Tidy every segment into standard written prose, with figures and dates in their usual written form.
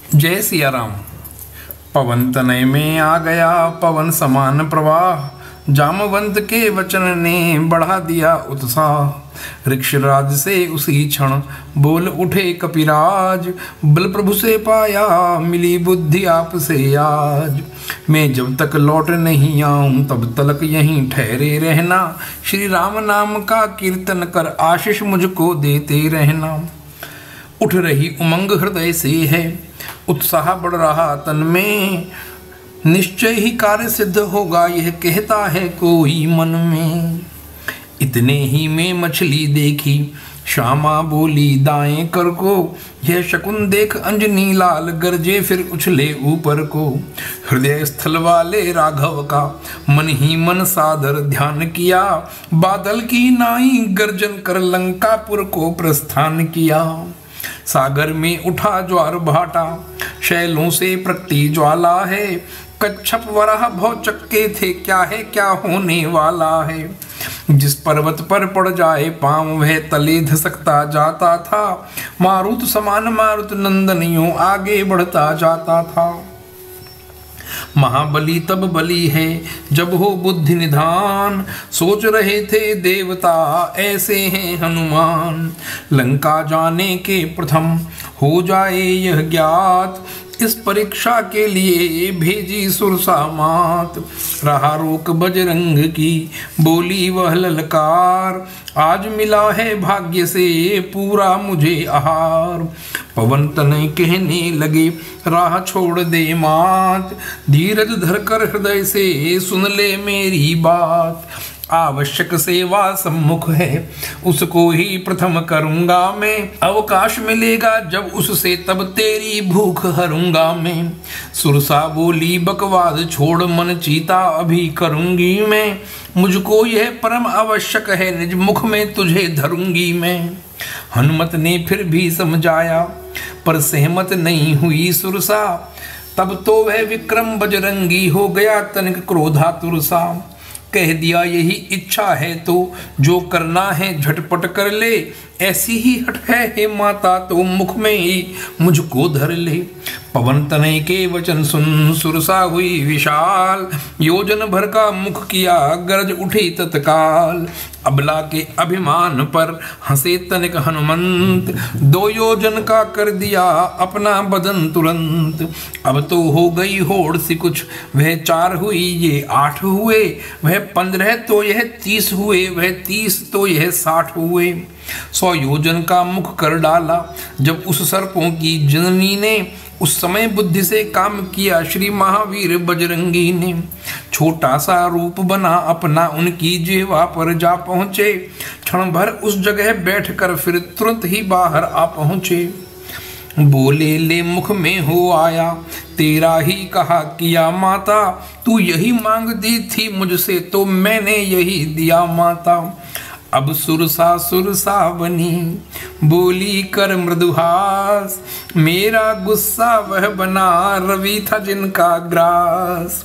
जय सिया राम। पवन तनय में आ गया पवन समान प्रवाह, जामवंत के वचन ने बढ़ा दिया उत्साह। ऋक्षराज से उसी क्षण बोल उठे कपिराज, बल प्रभु से पाया मिली बुद्धि आपसे आज। मैं जब तक लौट नहीं आऊं तब तक यहीं ठहरे रहना, श्री राम नाम का कीर्तन कर आशीष मुझको देते रहना। उठ रही उमंग हृदय से है, उत्साह बढ़ रहा तन में, निश्चय ही कार्य सिद्ध होगा यह कहता है कोई मन में। इतने ही में मछली देखी श्यामा बोली दाएं कर को, यह शकुन देख अंजनी लाल गरजे फिर उछले ऊपर को। हृदय स्थल वाले राघव का मन ही मन सादर ध्यान किया, बादल की नाई गर्जन कर लंकापुर को प्रस्थान किया। सागर में उठा ज्वार भाटा शैलों से प्रकटी ज्वाला है, कच्छप वराह भव चक्के थे क्या है क्या होने वाला है। जिस पर्वत पर पड़ जाए पांव वह तले धसकता जाता था, मारुत समान मारुत नंदन यूं आगे बढ़ता जाता था। महाबली तब बली है जब हो बुद्धि निधान, सोच रहे थे देवता ऐसे हैं हनुमान। लंका जाने के प्रथम हो जाए यह ज्ञात, इस परीक्षा के लिए भेजी सुरसा मात। रहा रोक बजरंग की बोली वह ललकार, आज मिला है भाग्य से पूरा मुझे आहार। पवन तनय कहने लगे राह छोड़ दे मात, धीरज धरकर हृदय से सुन ले मेरी बात। आवश्यक सेवा सम्मुख है उसको ही प्रथम करूंगा मैं, अवकाश मिलेगा जब उससे तब तेरी भूख हरूंगा मैं। सुरसा बोली बकवाद छोड़ मन चीता अभी करूंगी मैं, मुझको यह परम आवश्यक है निज मुख में तुझे धरूंगी मैं। हनुमत ने फिर भी समझाया पर सहमत नहीं हुई सुरसा, तब तो वह विक्रम बजरंगी हो गया तनिक क्रोधातुर सा। कह दिया यही इच्छा है तो जो करना है झटपट कर ले, ऐसी ही हट है हे माता तो मुख में ही मुझको धर ले। पवन तनय के वचन सुन सुरसा हुई विशाल, योजन भर का मुख किया गरज उठी तत्काल। अबला के अभिमान पर हंसे तनिक हनुमंत, 2 योजन का कर दिया अपना बदन तुरंत। अब तो हो गई होड़ सी कुछ, वह 4 हुई ये 8 हुए, वह 15 तो यह 30 हुए, वह 30 तो यह 60 हुए। 100 योजन का मुख कर डाला जब उस सर्पों की जननी ने, उस समय बुद्धि से काम किया श्री महावीर बजरंगी ने। छोटा सा रूप बना अपना उनकी जिह्वा पर जा पहुँचे, क्षण भर उस जगह बैठकर फिर तुरंत ही बाहर आ पहुँचे। बोले ले मुख में हो आया तेरा ही कहा किया माता, तू यही मांग दी थी मुझसे तो मैंने यही दिया माता। अब सुरसा बनी बोली कर मृदुहास, मेरा गुस्सा वह बना रवि था जिनका ग्रास।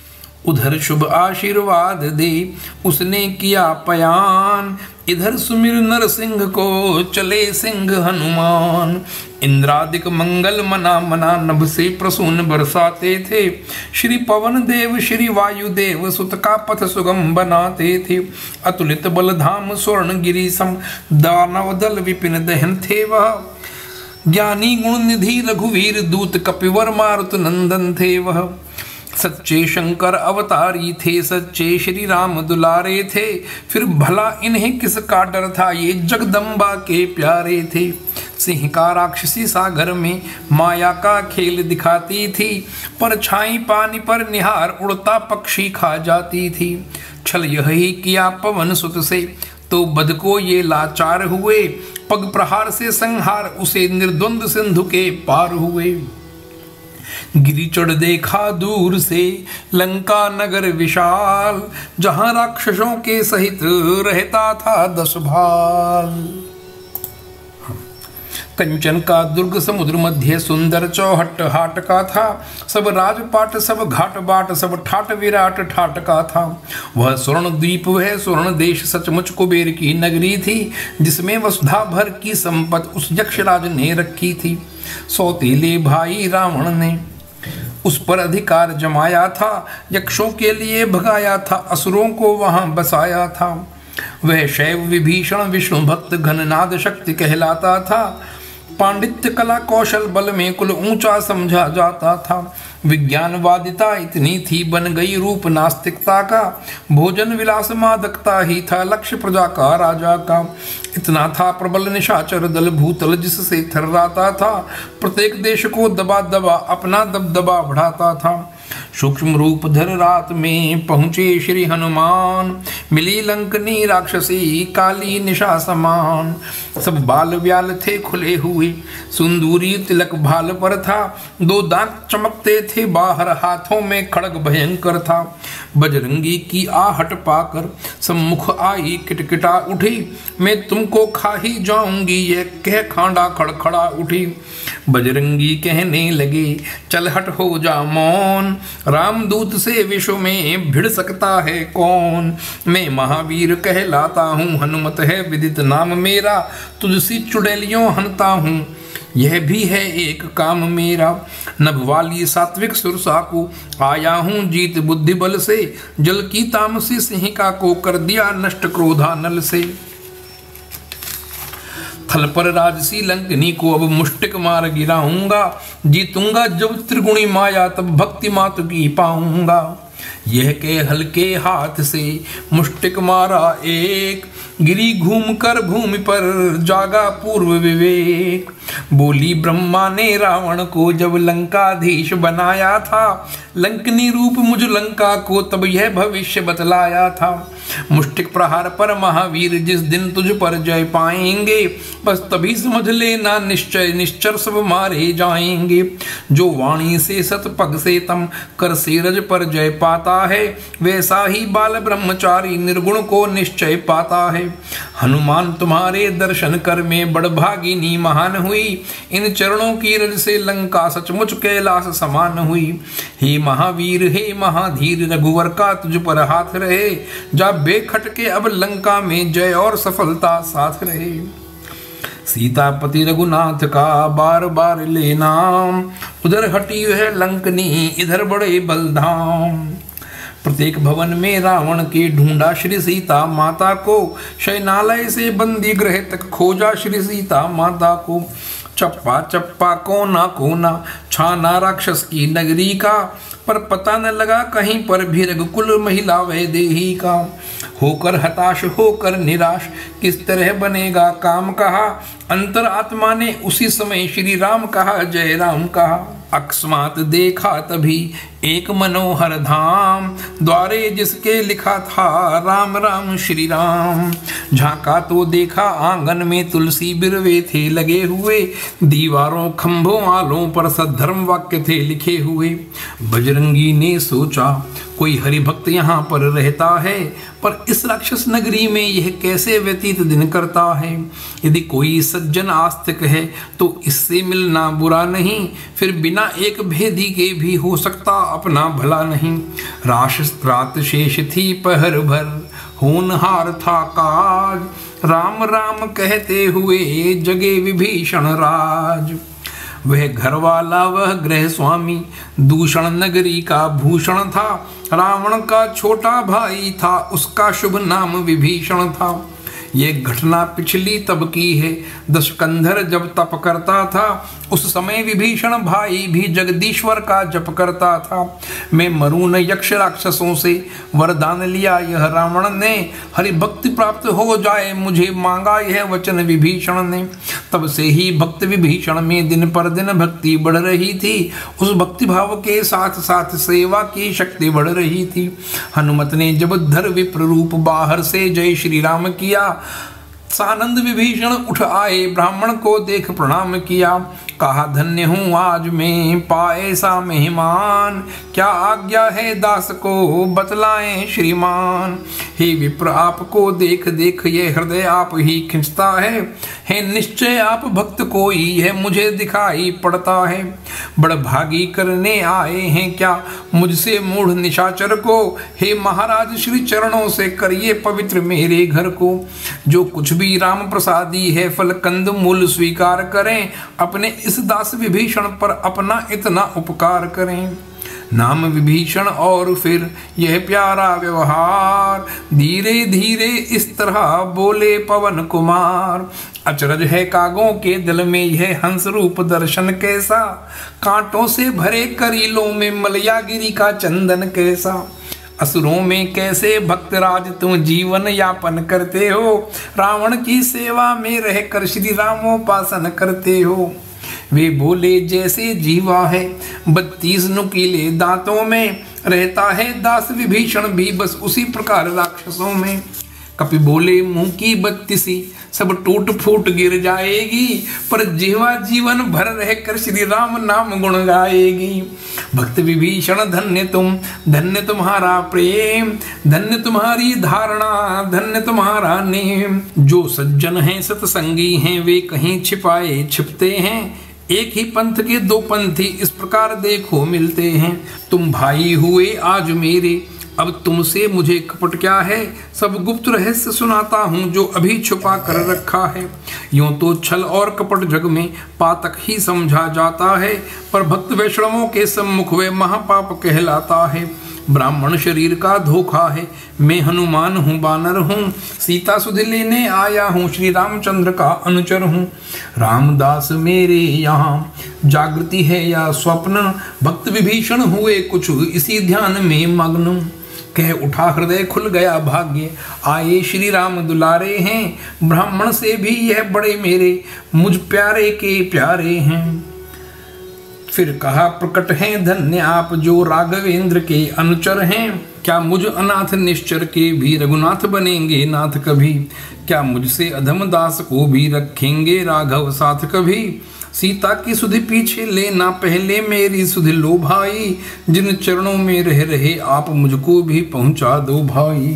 उधर शुभ आशीर्वाद दे उसने किया पयान, इधर सुमिर नरसिंह को चले सिंह हनुमान। इंद्रादिक मंगल मना मना नभ से प्रसून बरसाते थे, श्री पवन देव श्री वायुदेव सुत का पथ सुगम बनाते थे। अतुलित बलधाम स्वर्ण गिरी सम दानव दल विपिन दहन थे वह, ज्ञानी गुण निधि रघुवीर दूत कपिवर मारुत नंदन थे वह। सच्चे शंकर अवतारी थे सच्चे श्री राम दुलारे थे, फिर भला इन्हें किसका डर था ये जगदम्बा के प्यारे थे। सिंह का राक्षसी सागर में माया का खेल दिखाती थी, पर छाई पानी पर निहार उड़ता पक्षी खा जाती थी। छल यही किया पवन सुत से तो बद को ये लाचार हुए, पग प्रहार से संहार उसे निर्द्वंद सिंधु के पार हुए। गिरी चढ़ देखा दूर से लंका नगर विशाल, जहां राक्षसों के सहित रहता था 10 भाल। कंचन का दुर्ग समुद्र मध्य सुंदर चौहट हाट का था। सब राजपाट सब घाट बाट सब ठाट विराट ठाट का था। वह स्वर्ण द्वीप वह स्वर्ण देश सचमुच कुबेर की नगरी थी, जिसमें वसुधा भर की संपत्ति उस यक्षराज ने रखी थी। सौतेले भाई रावण ने उस पर अधिकार जमाया था, यक्षों के लिए भगाया था, असुरों को वहां बसाया था। वह शैव विभीषण विष्णु भक्त घननाद शक्ति कहलाता था। पांडित्य कला कौशल बल में कुल ऊंचा समझा जाता था। विज्ञानवादिता इतनी थी बन गई रूप नास्तिकता का। भोजन विलास मादकता ही था लक्ष्य प्रजा का राजा का। इतना था प्रबल निशाचर दल भूतल जिससे थर्राता था। प्रत्येक देश को दबा दबा अपना दबदबा बढ़ाता था। सूक्ष्म रूप धर रात में पहुँचे श्री हनुमान, मिली लंकनी राक्षसी काली निशा समान। सब बाल व्याल थे खुले हुए, सुंदूरी तिलक भाल पर था। दो दांत चमकते थे बाहर, हाथों में खड़ग भयंकर था। बजरंगी की आहट पाकर सम्मुख आई किटकिटा उठी। मैं तुमको खा ही जाऊंगी ये कह खांडा खड़खड़ा उठी। बजरंगी कहने लगे चल हट हो जा मौन, रामदूत से विश्व में भिड़ सकता है कौन। मैं महावीर कहलाता हूँ, हनुमत है विदित नाम मेरा। तुझसी चुड़ैलियों हनता हूँ, यह भी है एक काम मेरा। नभ वाली सात्विक सुरसा को आया हूँ जीत बुद्धि बल से। जल की तामसी सिंहिका को कर दिया नष्ट क्रोधानल से। थल पर राजसी लंकनी को अब मुष्टिक मार गिराऊंगा। जीतूंगा जब त्रिगुणी माया तब भक्ति मात की पाऊंगा। यह के हल्के हाथ से मुष्टिक मारा एक, गिरी घूम कर भूमि पर जागा पूर्व विवेक। बोली ब्रह्मा ने रावण को जब लंकाधीश बनाया था। लंकनी रूप मुझ लंका को तब यह भविष्य बतलाया था। मुष्टिक प्रहार पर महावीर जिस दिन तुझ पर जय पाएंगे, बस तभी समझ लेना निश्चय निश्चर सब मारे जाएंगे। जो वाणी से सतपग से तम कर सेरज पर जय पाता है, वैसा ही बाल ब्रह्मचारी निर्गुण को निश्चय पाता है। हनुमान तुम्हारे दर्शन कर में बड़भागिनी महान हुई। इन चरणों की रज से लंका सचमुच कैलाश समान हुई। हे महावीर हे महाधीर रघुवर का तुझ पर हाथ रहे। जा बेखटके अब लंका में जय और सफलता साथ रहे। सीतापति रघुनाथ का बार बार ले नाम, उधर हटी है लंकनी इधर बड़े बलधाम। प्रत्येक भवन में रावण के ढूंढा श्री सीता माता को। शयनालय से बंदी गृह तक खोजा श्री सीता माता को। चप्पा चप्पा कोना कोना छाना राक्षस की नगरी का, पर पता न लगा कहीं पर भी रघुकुल महिला वैदेही का। होकर हताश होकर निराश किस तरह बनेगा काम कहा। अंतर आत्मा ने उसी समय श्री राम कहा जय राम कहा। अकस्मात देखा तभी एक मनोहर धाम, द्वारे जिसके लिखा था राम राम श्री राम। झांका तो देखा आंगन में तुलसी बिरवे थे लगे हुए। दीवारों खंभों आलों पर सद्धर्म वाक्य थे लिखे हुए। बजरंगी ने सोचा कोई हरिभक्त यहाँ पर रहता है, पर इस राक्षस नगरी में यह कैसे व्यतीत दिन करता है। यदि कोई सज्जन आस्तिक है तो इससे मिलना बुरा नहीं, फिर बिना एक भेदी के भी हो सकता अपना भला नहीं। रात शेष थी पहर भर, होनहार था काज। राम राम कहते हुए जगे विभीषण राज। वह घर वाला वह गृह स्वामी दूषण नगरी का भूषण था। रावण का छोटा भाई था, उसका शुभ नाम विभीषण था। ये घटना पिछली तब की है, दशकंधर जब तप करता था। उस समय विभीषण भाई भी जगदीश्वर का जप करता था। मैं मरून यक्ष राक्षसों से वरदान लिया यह रावण ने। हरि भक्ति प्राप्त हो जाए मुझे मांगा यह वचन विभीषण ने। तब से ही भक्त विभीषण में दिन पर दिन भक्ति बढ़ रही थी। उस भक्ति भाव के साथ साथ सेवा की शक्ति बढ़ रही थी। हनुमत ने जब धर विप्र रूप बाहर से जय श्री राम किया, सानंद विभीषण उठ आए ब्राह्मण को देख प्रणाम किया। कहा धन्य हूँ आज मैं पाए सा मेहमान, क्या आज्ञा है दास को बतलाएं श्रीमान। हे विप्र आपको देख देख ये हृदय आप ही खिंचता है निश्चय आप भक्त कोई है मुझे दिखाई पड़ता है। बड़ भागी करने आए हैं क्या मुझसे मूढ़ निशाचर को, हे महाराज श्री चरणों से करिए पवित्र मेरे घर को। जो कुछ भी राम प्रसादी है फल कंद मूल स्वीकार करें, अपने इस दास विभीषण पर अपना इतना उपकार करें। नाम विभीषण और फिर यह प्यारा व्यवहार, धीरे धीरे इस तरह बोले पवन कुमार। अचरज है कागों के दिल में यह हंस रूप दर्शन कैसा, कांटों से भरे करीलों में मलयागिरी का चंदन कैसा। असुरों में कैसे भक्तराज तुम जीवन यापन करते हो, रावण की सेवा में रहकर श्री रामोपासन करते हो। वे बोले जैसे जीवा है 32 नुकीले दांतों में, रहता है दास विभीषण भी बस उसी प्रकार राक्षसों में। कपि बोले मुंह की 32 सब टूट फूट गिर जाएगी, पर जीवा जीवन भर रहकर श्री राम नाम गुण गाएगी। भक्त विभीषण धन्य तुम्हारा प्रेम, धन्य तुम्हारी धारणा, धन्य तुम्हारा नेम। जो सज्जन हैं सतसंगी हैं वे कहीं छिपाए छिपते हैं, एक ही पंथ के दो पंथी इस प्रकार देखो मिलते हैं। तुम भाई हुए आज मेरे, अब तुमसे मुझे कपट क्या है, सब गुप्त रहस्य सुनाता हूँ जो अभी छुपा कर रखा है। यूं तो छल और कपट जग में पातक ही समझा जाता है, पर भक्त वैष्णवों के सम्मुख वे महापाप कहलाता है। ब्राह्मण शरीर का धोखा है, मैं हनुमान हूँ बानर हूँ, सीता सुध लेने आया हूँ श्री रामचंद्र का अनुचर हूँ। रामदास मेरे यहाँ जागृति है या स्वप्न, भक्त विभीषण हुए कुछ इसी ध्यान में मग्न। कह उठा हृदय खुल गया भाग्य, आए श्री राम दुलारे हैं, ब्राह्मण से भी यह बड़े मेरे मुझ प्यारे के प्यारे हैं। फिर कहा प्रकट हैं धन्य आप जो राघवेंद्र के अनुचर हैं, क्या मुझ अनाथ निश्चर के भी रघुनाथ बनेंगे नाथ कभी। क्या मुझसे अधम दास को भी रखेंगे राघव साथ कभी। सीता की सुधि पीछे लेना पहले मेरी सुधि लो भाई, जिन चरणों में रह रहे आप मुझको भी पहुंचा दो भाई।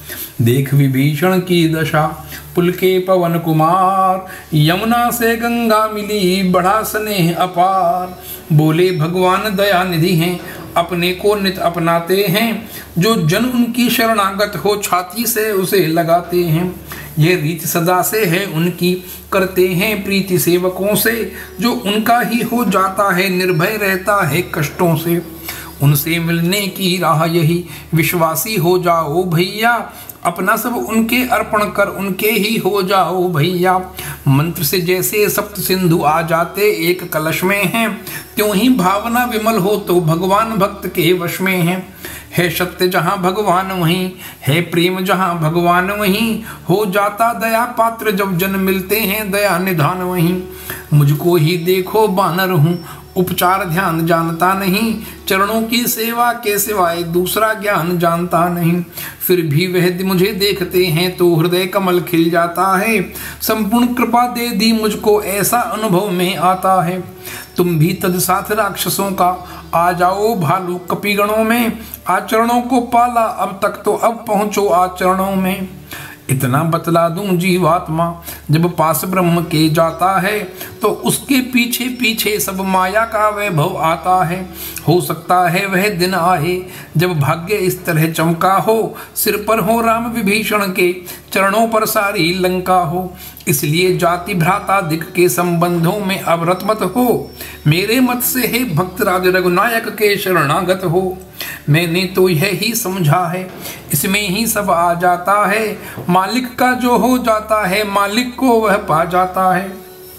देख विभीषण की दशा पुल के पवन कुमार, यमुना से गंगा मिली बढ़ा स्नेह अपार। बोले भगवान दया निधि हैं अपने को नित अपनाते हैं, जो जन उनकी शरणागत हो छाती से उसे लगाते हैं। यह रीत सदा से है उनकी, करते हैं प्रीति सेवकों से, जो उनका ही हो जाता है निर्भय रहता है कष्टों से। उनसे मिलने की राह यही विश्वासी हो जाओ भैया, अपना सब उनके अर्पण कर उनके ही हो जाओ भैया। मंत्र से जैसे सप्त सिंधु आ जाते एक कलश में हैं, त्यों ही भावना विमल हो तो भगवान भक्त के वश में है सत्य जहाँ भगवान वहीं, है प्रेम जहाँ भगवान वहीं, हो जाता दया पात्र जब जन मिलते हैं दया निधान वहीं। मुझको ही देखो बानर हूँ उपचार ध्यान जानता नहीं, चरणों की सेवा के सिवाय दूसरा ज्ञान जानता नहीं। फिर भी वह मुझे देखते हैं तो हृदय कमल खिल जाता है, संपूर्ण कृपा दे दी मुझको ऐसा अनुभव में आता है। तुम भी तत्साथ राक्षसों का आ जाओ भालू कपिगणों में, आचरणों को पाला अब तक तो अब पहुँचो आचरणों में। इतना बतला दूं जीवात्मा जब पास ब्रह्म के जाता है, तो उसके पीछे पीछे सब माया का वैभव आता है। हो सकता है वह दिन आए जब भाग्य इस तरह चमका हो, सिर पर हो राम विभीषण के चरणों पर सारी लंका हो। इसलिए जाति भ्राता दिक के संबंधों में अवरत मत हो, मेरे मत से हे भक्तराज रघुनायक के शरणागत हो। मैंने तो यह ही समझा है इसमें ही सब आ जाता है, मालिक का जो हो जाता है मालिक को वह पा जाता है।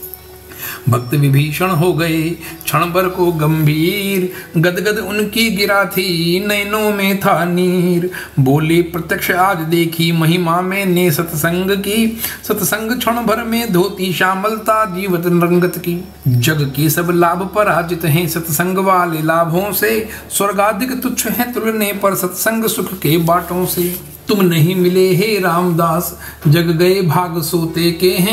भक्त विभीषण हो गए क्षण भर को गंभीर, गदगद उनकी गिरा थी नैनों में था नीर। बोले प्रत्यक्ष आज देखी महिमा मैंने सत्संग की, सत्संग क्षण भर में धोती श्यामलता जीवत रंगत की। जग के सब लाभ पराजित हैं सत्संग वाले लाभों से, स्वर्गाधिक तुच्छ है तुलने पर सत्संग सुख के बाटों से। तुम नहीं मिले हे रामदास जग गए भाग सोते के हैं,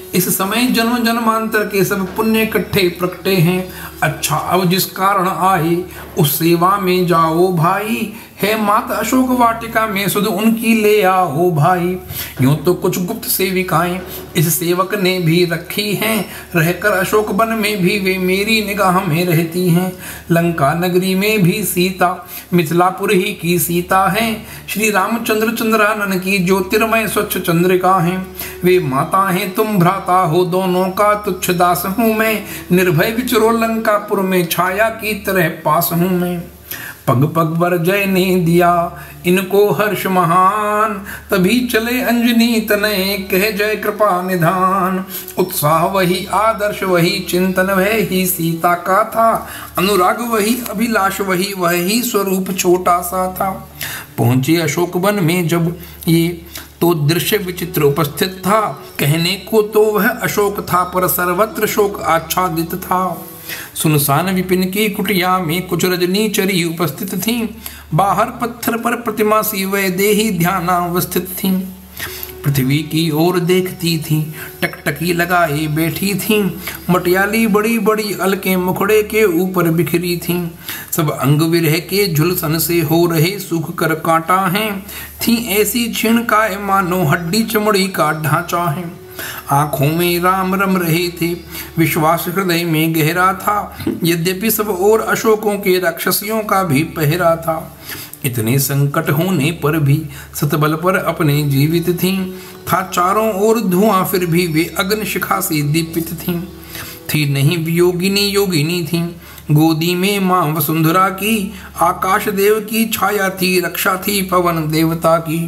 इस समय जन्म जन्मांतर के सब पुण्य इकट्ठे प्रकटे हैं। अच्छा अब जिस कारण आए उस सेवा में जाओ भाई, है मात अशोक वाटिका में सुध उनकी ले आओ भाई। यूं तो कुछ गुप्त सेविकाएं इस सेवक ने भी रखी हैं, रहकर अशोक वन में भी वे मेरी निगाह में रहती हैं। लंका नगरी में भी सीता मिथिलापुर ही की सीता है, श्री रामचंद्र चंद्रानन की ज्योतिर्मय स्वच्छ चंद्रिका है। वे माता हैं तुम भ्राता हो, दोनों का तुच्छ दास हूँ मैं, निर्भय विचरो लंकापुर में छाया की तरह पास हूँ मैं। पग पग वर जय ने दिया इनको हर्ष महान, तभी चले अंजनी तनय कह जय कृपा निधान। उत्साह वही आदर्श वही चिंतन वह ही सीता का था, अनुराग वही अभिलाष वही स्वरूप छोटा सा था। पहुंचे अशोक वन में जब ये तो दृश्य विचित्र उपस्थित था, कहने को तो वह अशोक था पर सर्वत्र शोक आच्छादित था। सुनसान विपिन की कुटिया में कुछ रजनी चरी उपस्थित थीं, बाहर पत्थर पर प्रतिमा सी वैदेही ध्यानावस्थित थीं। पृथ्वी की ओर देखती थीं, टकटकी लगाए बैठी थीं, मटियाली बड़ी बड़ी अलके मुखड़े के ऊपर बिखरी थीं। सब अंग विरह के झुलसन से हो रहे सूख कर कांटा हैं, थी ऐसी क्षीण काय मानो हड्डी चमड़ी का ढांचा है। आंखों में राम रम रहे थे, विश्वास हृदय में गहरा था, यद्यपि सब और अशोकों के राक्षसियों का भी पहरा था। इतने संकट होने पर भी सतबल पर अपने जीवित थीं, था चारों ओर धुआं फिर भी वे अग्नि शिखा से दीपित थी नहीं वियोगिनी योगिनी थीं, गोदी में मां वसुंधरा की, आकाश देव की छाया थी, रक्षा थी पवन देवता की।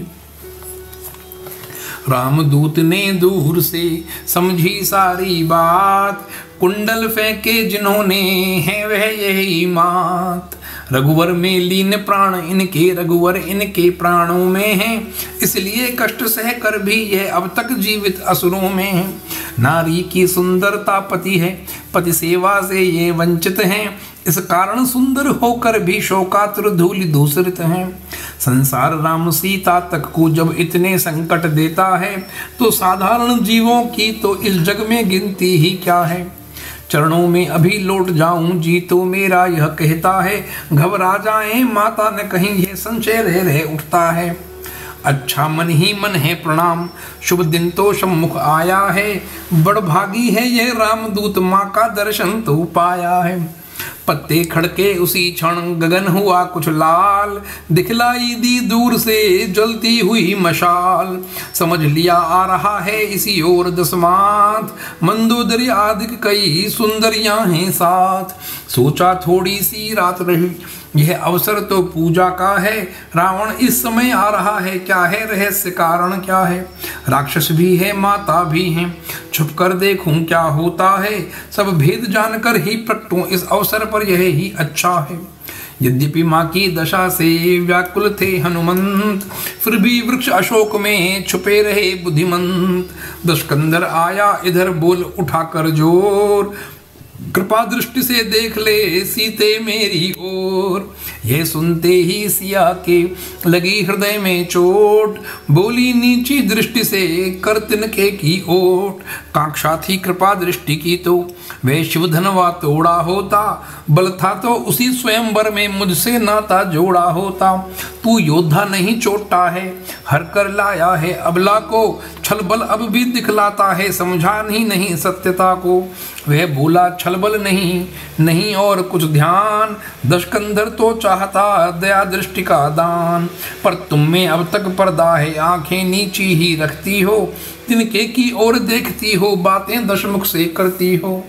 रामदूत ने दूर से समझी सारी बात, कुंडल फेंके जिन्होंने है वह यही मात। रघुवर में लीन प्राण इनके, रघुवर इनके प्राणों में है, इसलिए कष्ट सह कर भी यह अब तक जीवित असुरों में है। नारी की सुंदरता पति है, पति सेवा से ये वंचित हैं, इस कारण सुंदर होकर भी शोकातुर धूलि दूसरित हैं। संसार राम सीता तक को जब इतने संकट देता है, तो साधारण जीवों की तो इस जग में गिनती ही क्या है। चरणों में अभी लौट जाऊं जी तो मेरा यह कहता है, घबरा जाए माता न कहीं यह संशय रह उठता है। अच्छा मन ही मन है प्रणाम, शुभ दिन तो सम्मुख आया है, बड़ भागी है यह रामदूत माँ का दर्शन तो पाया है। पत्ते खड़के उसी क्षण गगन हुआ कुछ लाल, दिखलाई दी दूर से जलती हुई मशाल। समझ लिया आ रहा है इसी ओर दसमात, मंदोदरी आदि कई सुंदरियां हैं साथ। सोचा थोड़ी सी रात रही यह अवसर तो पूजा का है, रावण इस समय आ रहा है, क्या है रहस्य कारण क्या है। राक्षस भी है माता भी है, छुप कर देखूं क्या होता है, सब भेद जानकर ही प्रकटूं इस अवसर पर यह ही अच्छा है। यद्यपि माँ की दशा से व्याकुल थे हनुमंत, फिर भी वृक्ष अशोक में छुपे रहे बुद्धिमंत। दशकंदर आया इधर बोल उठाकर जोर, कृपा दृष्टि से देख ले सीते मेरी ओर। यह सुनते ही सिया के लगी हृदय में चोट, बोली नीची दृष्टि से कर तिनके की ओट। कांक्षा थी कृपा दृष्टि की तो वह शिवधनवा तोड़ा होता, बल था तो उसी स्वयंवर में मुझसे नाता जोड़ा होता। तू योद्धा नहीं चोटा है, हर कर लाया है अबला को, छल बल अब भी दिखलाता है, समझा नहीं सत्यता को। वह बोला छल बल नहीं और कुछ ध्यान, दशकंधर तो चाहता दया दृष्टि का दान। पर तुम में अब तक पर्दा है, आंखें नीची ही रखती हो, तिनके की ओर देखती हो, बातें दशमुख से करती हो।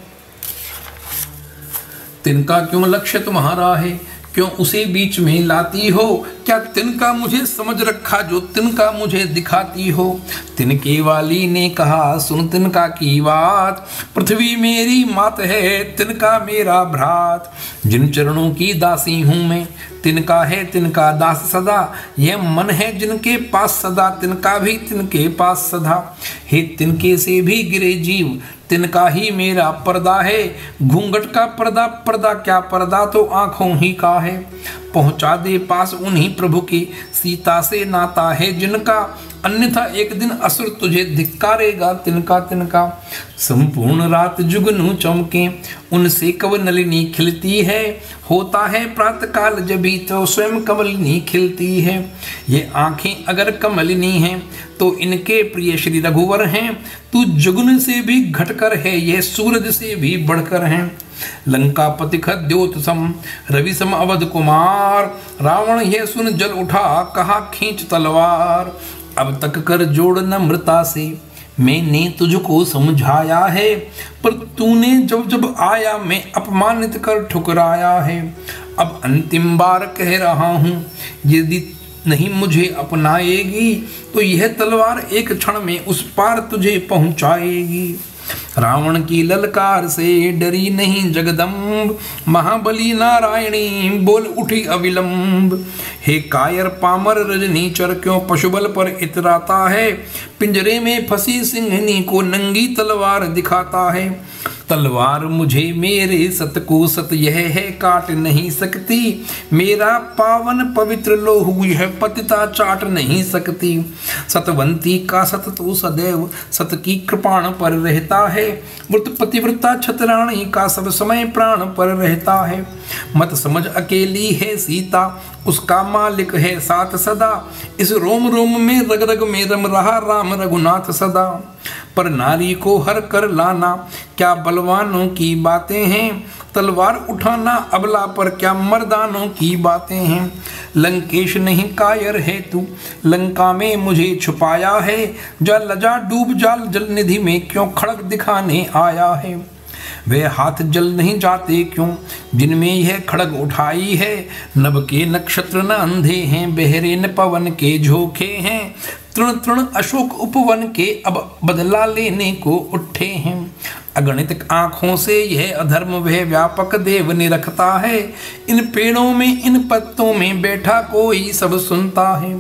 तिनका क्यों लक्ष्य तुम्हारा है, क्यों उसे बीच में लाती हो, क्या तिनका मुझे समझ रखा जो तिनका मुझे दिखाती हो। तिनके वाली ने कहा सुन तिनका की बात, पृथ्वी मेरी मात है तिनका मेरा भ्रात। जिन चरणों की दासी हूँ मैं, तिनका है तिनका दास सदा, यह मन है जिनके पास सदा, तिनका भी तिनके पास सदा। हे तिनके से भी गिरे जीव, तिनका ही मेरा पर्दा है, घूंघट का पर्दा क्या पर्दा तो आंखों ही का है। पहुंचा दे पास उन्हीं प्रभु की। सीता से नाता है जिनका, अन्यथा एक दिन असुर तुझे धिक्कारेगा तिनका तिनका। संपूर्ण रात जुगनू चमके, उनसे कब नलिनी खिलती है। होता है प्रातः काल जभी तो स्वयं कमलिनी खिलती है। ये आंखें अगर कमलिनी हैं तो इनके प्रिय श्री रघुवर हैं। तू जुगन से भी घटकर है, यह सूरज से भी बढ़कर हैं। लंकापति खद्योत सम, रवि सम अवध कुमार। रावण यह सुन जल उठा, कहा खींच तलवार। अब तक कर जोड़ नम्रता से, मैंने तुझको समझाया है। पर तूने जब जब आया मैं अपमानित कर ठुकराया है। अब अंतिम बार कह रहा हूँ, यदि नहीं मुझे अपनाएगी तो यह तलवार एक क्षण में उस पार तुझे पहुंचाएगी। रावण की ललकार से डरी नहीं जगदम्ब, महाबली नारायणी बोल उठी अविलंब। हे कायर पामर रजनीचर, क्यों पशुबल पर इतराता है। पिंजरे में फंसी सिंहनी को नंगी तलवार दिखाता है। तलवार मुझे मेरे सत को सत यह है काट नहीं सकती। मेरा पावन पवित्र लोहू यह पतिता चाट नहीं सकती। सतवंती का सत तो सदैव सत की कृपाण पर रहता है। व्रत पतिव्रता छतराणी का सब समय प्राण पर रहता है। मत समझ अकेली है सीता, उसका मालिक है साथ सदा। इस रोम रोम में रग रग में रम रहा राम रघुनाथ सदा। पर नारी को हर कर लाना क्या बलवानों की बातें हैं। तलवार उठाना अबला पर क्या मर्दानों की बातें हैं। लंकेश नहीं कायर है तू, लंका में मुझे छुपाया है। जा लजा डूब जाल जल निधि में क्यों खड़ग दिखाने आया है। वे हाथ जल नहीं जाते क्यों जिनमें यह खड़ग उठाई है। नभ के नक्षत्र न अंधे हैं, बहरे न पवन के झोंके हैं। तृण तृण अशोक उपवन के अब बदला लेने को उठे हैं। अगणित आंखों से यह अधर्म वह व्यापक देव ने रखता है। इन पेड़ों में इन पत्तों में बैठा कोई सब सुनता है।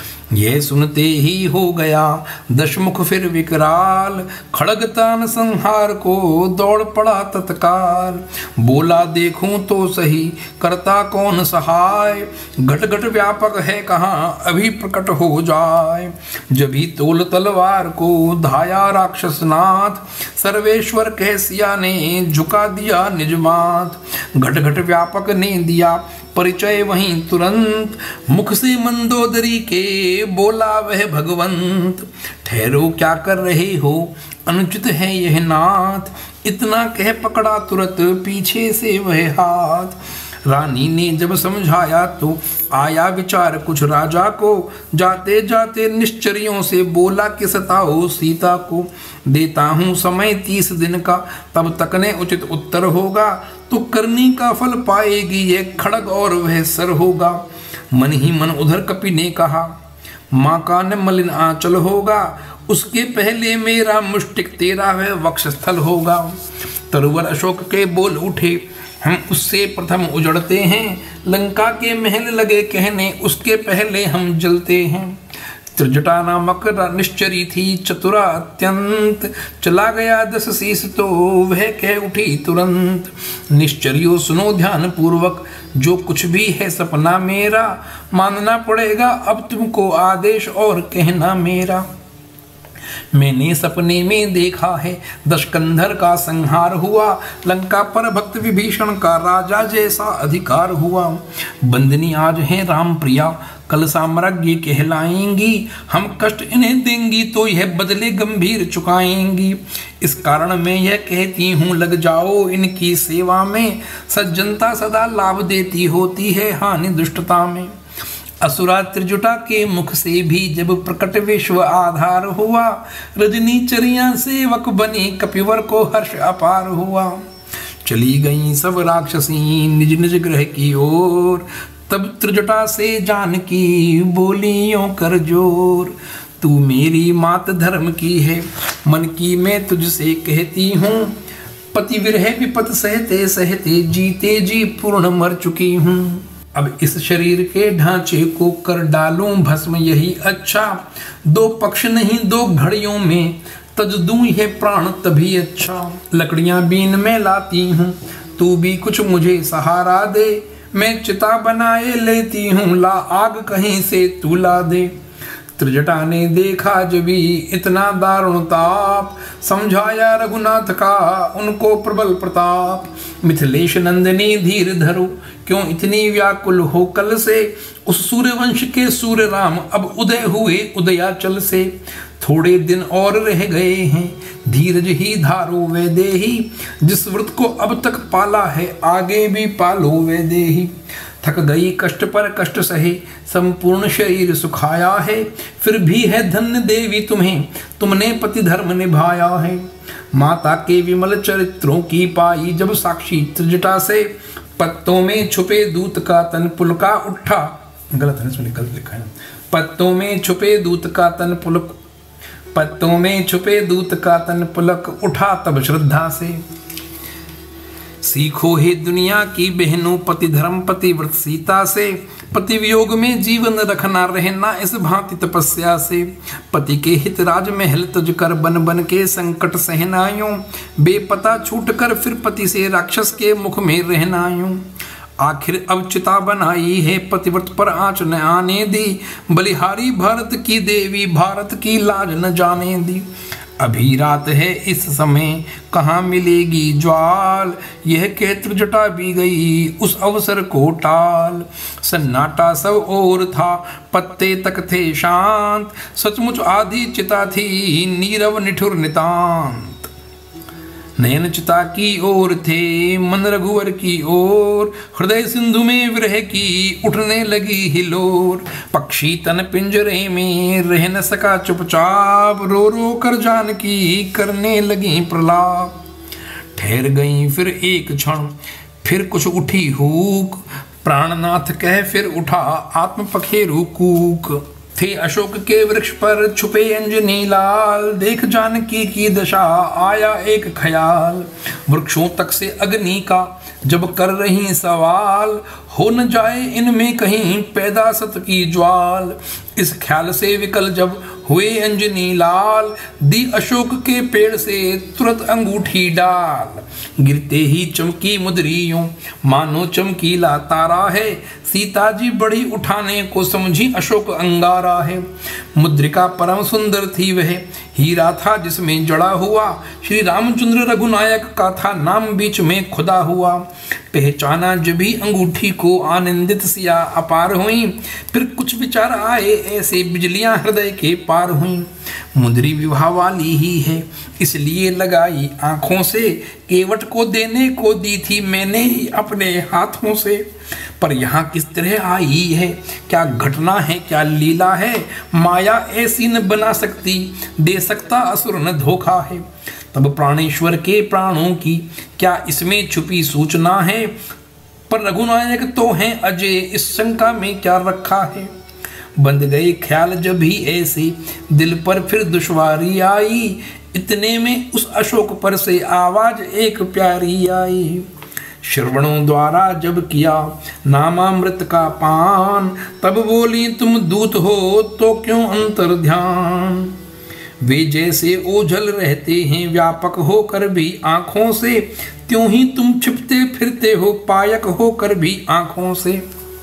यह सुनते ही हो गया दशमुख फिर विकराल। खड़गतान संहार को दौड़ पड़ा तत्काल। बोला देखूं तो सही करता कौन सहाय। घट घट व्यापक है कहाँ अभी प्रकट हो जाए। जभी तोल तलवार को धाया राक्षसनाथ। सर्वेश्वर कह सिया ने झुका दिया निज माथ। घट घट व्यापक ने दिया परिचय वहीं तुरंत। मुख से मंदोदरी के बोला वह भगवंत। ठहरो क्या कर रहे हो अनुचित है यह नाथ। इतना कह पकड़ा तुरंत पीछे से वह हाथ। रानी ने जब समझाया तो आया विचार कुछ राजा को। जाते जाते निश्चरियों से बोला कि सताओ सीता को। देता हूँ समय 30 दिन का, तब तक ने उचित उत्तर होगा। तो करनी का फल पाएगी ये खड़ग और वह सर होगा। मन ही मन उधर कपि ने कहा, माँ का न मलिन आंचल होगा। उसके पहले मेरा मुष्टिक तेरा वह वक्षस्थल होगा। तरुवर अशोक के बोल उठे, हम उससे प्रथम उजड़ते हैं। लंका के महल लगे कहने उसके पहले हम जलते हैं। त्रिजटा नामक निश्चरी थी चतुरा अत्यंत। चला गया 10 शीश तो वह कह उठी तुरंत। निश्चरियों सुनो ध्यान पूर्वक, जो कुछ भी है सपना मेरा। मानना पड़ेगा अब तुमको आदेश और कहना मेरा। मैंने सपने में देखा है दशकंधर का संहार हुआ। लंका पर भक्त विभीषण का राजा जैसा अधिकार हुआ। बंदनी आज है राम प्रिया, कल साम्राज्य कहलाएंगी। हम कष्ट इन्हें देंगी तो यह बदले गंभीर चुकाएंगी। इस कारण मैं यह कहती हूँ लग जाओ इनकी सेवा में। सज्जनता सदा लाभ देती होती है हानि दुष्टता में। असुरा त्रिजुटा के मुख से भी जब प्रकट विश्व आधार हुआ। रजनी चरिया सेवक बनी कपिवर को हर्ष अपार हुआ। चली गई सब राक्षसी निज निज ग्रह की ओर। तब त्रिजटा से जानकी बोलियों कर जोर। तू मेरी मात धर्म की है, मन की मैं तुझसे कहती हूँ। पति विरह विपत सहते सहते जीते जी पूर्ण मर चुकी हूँ। अब इस शरीर के ढांचे को कर डालूं भस्म यही अच्छा। 2 पक्ष नहीं 2 घड़ियों में तज दूं यह प्राण तभी अच्छा। लकड़ियां बीन में लाती हूँ, तू भी कुछ मुझे सहारा दे। मैं चिता बनाए लेती हूँ, ला आग कहीं से तू ला दे। त्रिजटा ने देखा जब इतना दारुण ताप, समझाया रघुनाथ का उनको प्रबल प्रताप। मिथिलेश नंदिनी धीर धरो, क्यों इतनी व्याकुल हो कल से, उस सूर्यवंश के सूर्य राम अब उदय हुए उदयाचल से। थोड़े दिन और रह गए हैं, धीरज ही धारो वे देही, जिस व्रत को अब तक पाला है आगे भी पालो वे देही। थक गई कष्ट पर कष्ट सहे, संपूर्ण शरीर सुखाया है, फिर भी है धन्य देवी तुम्हें, तुमने पति धर्म निभाया है। माता के विमल चरित्रों की पाई जब साक्षी त्रिजटा से, पत्तों में छुपे दूत का तन पुलका उठा। गलत है, इसमें गलत लिखा है। पत्तों में छुपे दूत का तन पुलक, पत्तों में छुपे दूत का तन पुलक उठा तब श्रद्धा से। सीखो हे दुनिया की बहनों पति धर्म पति व्रत सीता से, पति वियोग में जीवन रखना रहना इस भांति तपस्या से। पति के हित राज महल तज कर बन बन के संकट सहनायूं, बेपता छूट कर फिर पति से राक्षस के मुख में रहनायूं। आखिर अब चिता बनाई है पतिव्रत पर आंच न आने दी, बलिहारी भारत की देवी भारत की लाज न जाने दी। अभी रात है इस समय कहाँ मिलेगी ज्वाल, यह के त्रिजटा भी गई उस अवसर को टाल। सन्नाटा सब ओर था पत्ते तक थे शांत, सचमुच आधी चिता थी नीरव निठुर नितांत। नयन चिता की ओर थे मन रघुवर की ओर, हृदय सिंधु में विरह की उठने लगी हिलोर। पक्षी तन पिंजरे में रह न सका चुपचाप, रो रो कर जानकी करने लगी प्रलाप। ठहर गई फिर एक क्षण फिर कुछ उठी हूक, प्राणनाथ कह फिर उठा आत्म पखेरु कूक। थे अशोक के वृक्ष पर छुपे अंजनी लाल, देख जानकी की दशा आया एक ख्याल। वृक्षों तक से अग्नि का जब कर रही सवाल, हो न जाए इनमें कहीं पैदा सत की ज्वाल। इस ख्याल से विकल जब हुए अंजनी लाल, दी अशोक के पेड़ से तुरंत अंगूठी डाल। गिरते ही चमकी मुद्रियों मानो चमकीला तारा है, सीता जी बड़ी उठाने को समझी अशोक अंगारा है। मुद्रिका परम सुंदर थी वह, हीरा था जिसमें जड़ा हुआ, श्री रामचंद्र रघुनायक का था नाम बीच में खुदा हुआ। पहचाना जब भी अंगूठी को आनंदित सिया अपार हुई, फिर कुछ विचार आए ऐसे बिजलियां हृदय के पार हुई। मुद्री विवाह वाली ही है इसलिए लगाई आंखों से, केवट को देने को दी थी मैंने ही अपने हाथों से। पर यहाँ किस तरह आई है, क्या घटना है क्या लीला है, माया ऐसी न बना सकती, दे सकता असुर न धोखा है। तब प्राणेश्वर के प्राणों की क्या इसमें छुपी सूचना है, पर रघुनायक तो हैं अजय इस शंका में क्या रखा है। बंद गए ख्याल जब भी ऐसे दिल पर फिर दुश्वारी आई, इतने में उस अशोक पर से आवाज एक प्यारी आई। श्रवणों द्वारा जब किया नामामृत का पान, तब बोली तुम दूत हो तो क्यों अंतर ध्यान। वे जैसे ओझल रहते हैं व्यापक होकर भी आंखों से, त्यों ही तुम छिपते फिरते हो पायक होकर भी आंखों से।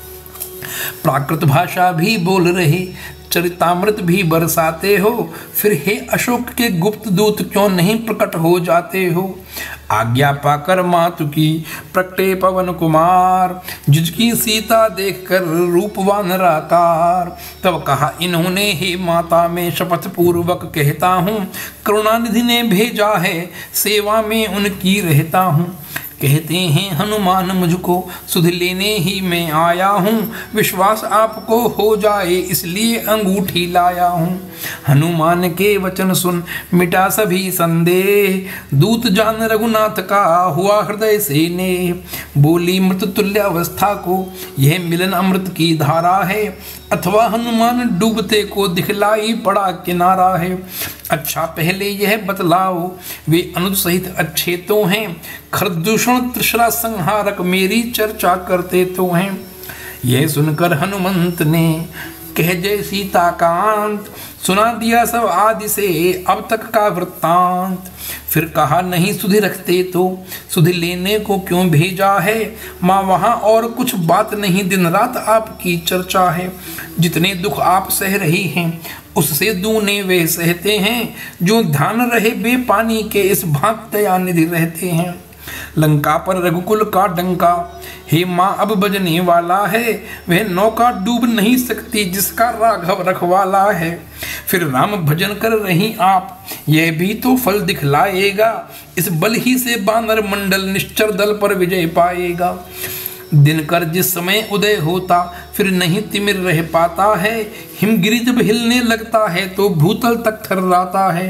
प्राकृत भाषा भी बोल रहे चरितामृत भी बरसाते हो, फिर हे अशोक के गुप्त दूत क्यों नहीं प्रकट हो जाते हो। आज्ञा पाकर मातु की प्रकटे पवन कुमार, जिसकी सीता देखकर रूपवान निराकार। तब कहा इन्होंने हे माता मैं शपथ पूर्वक कहता हूँ, करुणानिधि ने भेजा है सेवा में उनकी रहता हूँ। कहते हैं हनुमान मुझको सुध लेने ही मैं आया हूँ, विश्वास आपको हो जाए इसलिए अंगूठी लाया हूँ। हनुमान के वचन सुन मिटा सभी संदेह, दूत जान रघुनाथ का हुआ हृदय से नेह। बोली मृत तुल्य अवस्था को यह मिलन अमृत की धारा है, अथवा हनुमान डूबते को दिखलाई पड़ा किनारा है। अच्छा पहले यह बतलाओ वे अनुज सहित अच्छे तो हैं, खरदूषण त्रिशरा संहारक मेरी चर्चा करते तो हैं। यह सुनकर हनुमंत ने कह जय सीता कांत, सुना दिया सब आदि से अब तक का वृत्तांत। फिर कहा नहीं सुधि रखते तो सुधि लेने को क्यों भेजा है, माँ वहाँ और कुछ बात नहीं, दिन रात आपकी चर्चा है। जितने दुख आप सह रही हैं उससे दूने वे सहते हैं, जो ध्यान रहे बेपानी के इस भाग दया निधि रहते हैं। लंका पर रघुकुल का डंका, हे माँ अब बजने वाला है, वह नौका डूब नहीं सकती जिसका राघव रखवाला है। फिर राम भजन कर रही आप, यह भी तो फल दिखलाएगा, इस बल ही से बानर मंडल निश्चर दल पर विजय पाएगा। दिनकर जिस समय उदय होता फिर नहीं तिमिर रह पाता है, हिमगिरि जब हिलने लगता है तो भूतल तक थर्राता है।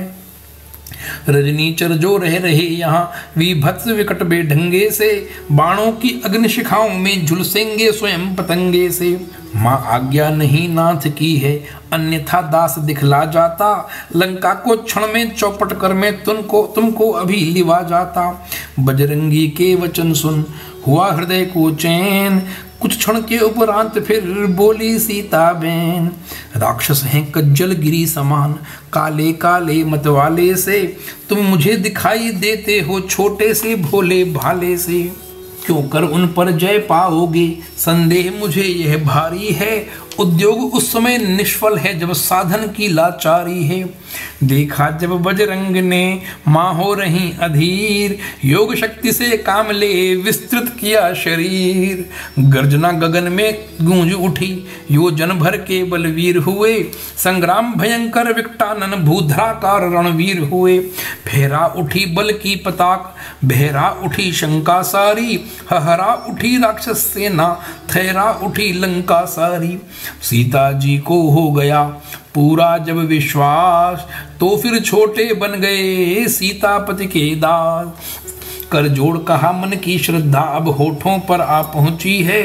रजनीचर जो रह रहे यहाँ विभत्स विकट बेढंगे से, बाणों की अग्निशिखाओं में झुलसेंगे स्वयं पतंगे से। माँ आज्ञा नहीं नाथ की है, अन्यथा दास दिखला जाता, लंका को क्षण में चौपट कर मैं तुमको अभी लिवा जाता। बजरंगी के वचन सुन हुआ हृदय को चैन, कुछ क्षण के उपरांत फिर बोली सीता बैन। राक्षस हैं कज्जल गिरी समान, काले काले मतवाले से, तुम मुझे दिखाई देते हो छोटे से भोले भाले से। क्यों कर उन पर जय पाओगे, संदेह मुझे यह भारी है, उद्योग उस समय निष्फल है जब साधन की लाचारी है। देखा जब बजरंग ने माँ हो रही अधीर, योग शक्ति से काम ले विस्तृत किया शरीर। गर्जना गगन में गूंज उठी, योजन भर के बलवीर हुए, संग्राम भयंकर विकटानन भूधराकार रणवीर हुए। फेरा उठी बल की पताक, बहरा उठी शंका सारी, हहरा उठी राक्षस सेना, थैरा उठी लंका सारी। सीता जी को हो गया पूरा जब विश्वास, तो फिर छोटे बन गए सीतापति के दास। कर जोड़ कहा मन की श्रद्धा अब होठों पर आ पहुंची है,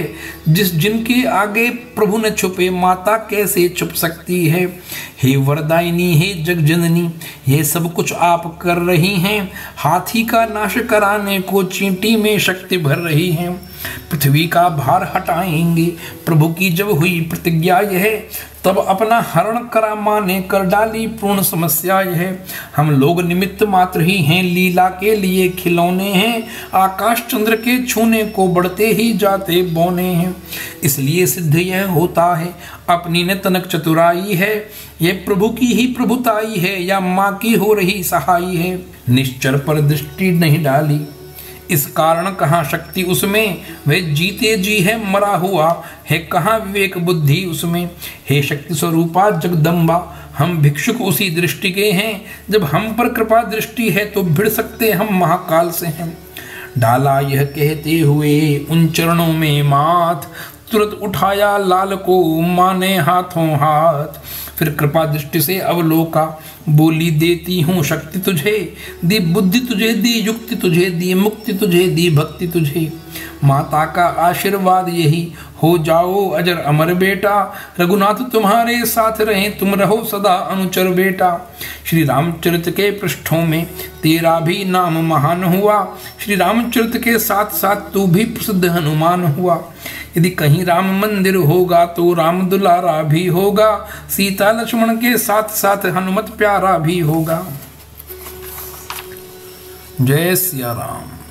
जिनके आगे प्रभु न छुपे माता कैसे छुप सकती है। हे वरदायिनी हे जगजननी, ये सब कुछ आप कर रही हैं, हाथी का नाश कराने को चींटी में शक्ति भर रही हैं। पृथ्वी का भार हटाएंगे प्रभु की जब हुई प्रतिज्ञा यह, तब अपना हरण करा माँ ने कर डाली पूर्ण समस्या यह। हम लोग निमित्त मात्र ही हैं, लीला के लिए खिलौने हैं, आकाश चंद्र के छूने को बढ़ते ही जाते बौने हैं। इसलिए सिद्ध यह होता है अपनी ने तनक चतुराई है, ये प्रभु की ही प्रभुताई है या माँ की हो रही सहाई है। निश्चर पर दृष्टि नहीं डाली, इस कारण कहाँ शक्ति उसमें, वे जीते जी है मरा हुआ है कहाँ विवेक बुद्धि उसमें। हे शक्ति स्वरूपा जगदम्बा, हम भिक्षुक उसी दृष्टि के हैं, जब हम पर कृपा दृष्टि है तो भिड़ सकते हम महाकाल से हैं। डाला यह कहते हुए उन चरणों में माथ, तुरंत उठाया लाल को माँ ने हाथों हाथ। फिर कृपा दृष्टि से अवलोका, बोली देती हूँ शक्ति तुझे, दी बुद्धि तुझे, दी युक्ति तुझे, दी मुक्ति तुझे, दी भक्ति तुझे। माता का आशीर्वाद यही, हो जाओ अजर अमर बेटा, रघुनाथ तुम्हारे साथ रहें, तुम रहो सदा अनुचर बेटा। श्री रामचरित के पृष्ठों में तेरा भी नाम महान हुआ, श्री रामचरित के साथ साथ तू भी प्रसिद्ध हनुमान हुआ। यदि कहीं राम मंदिर होगा तो राम दुलारा भी होगा, सीता लक्ष्मण के साथ साथ हनुमत प्यारा भी होगा। जय सिया राम।